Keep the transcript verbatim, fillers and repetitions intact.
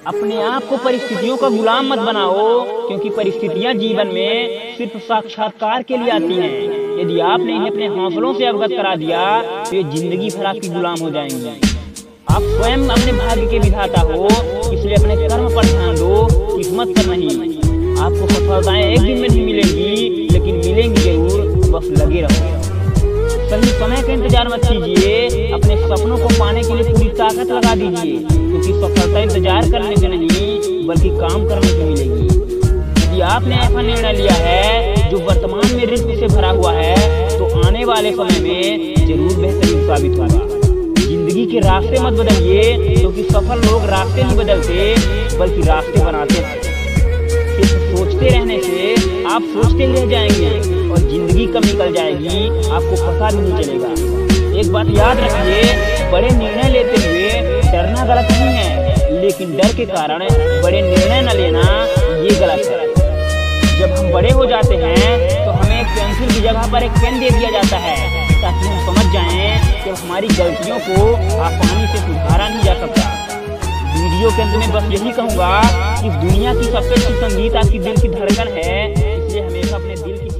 अपने आप को परिस्थितियों का गुलाम मत बनाओ, क्योंकि परिस्थितियां जीवन में सिर्फ साक्षात्कार के लिए आती हैं। यदि आपने इन्हें अपने हौसलों से अवगत करा दिया तो ये जिंदगी भर आपकी गुलाम हो जाएंगी। आप स्वयं अपने भाग्य के विधाता हो, इसलिए अपने कर्म पर ध्यान दो, किस्मत पर नहीं। आपको सफलताएं एक दिन में नहीं मिलेंगी, लेकिन मिलेंगी जरूर, बस लगे रहो। सही समय का इंतजार मत कीजिए, अपने सपनों को पाने के लिए पूरी ताकत लगा दीजिए, क्योंकि सफलता इंतजार करने से नहीं बल्कि काम करने से मिलेगी। यदि आपने ऐसा निर्णय लिया है जो वर्तमान में रिस्क से भरा हुआ है, तो आने वाले समय में जरूर बेहतरीन साबित होगा। जिंदगी के रास्ते मत बदलिए, क्योंकि सफल लोग रास्ते नहीं बदलते बल्कि रास्ते बनाते हैं। सिर्फ सोचते रहने से आप सोचते ही रह जाएंगे और जिंदगी कब निकल जाएगी आपको पता भी नहीं चलेगा। एक बात याद रखिए, बड़े निर्णय लेते हुए डरना गलत नहीं है, लेकिन डर के कारण बड़े निर्णय न लेना ये गलत है। जब हम बड़े हो जाते हैं तो हमें एक पेंसिल की जगह पर एक पेन दे दिया जाता है, ताकि हम समझ जाएं कि हमारी गलतियों को आसानी से सुधारा नहीं जा सकता। वीडियो के अंत में बस यही कहूँगा कि दुनिया की सबसे अच्छी संगीत आपकी दिल की धड़कन है, इसलिए हमेशा अपने दिल की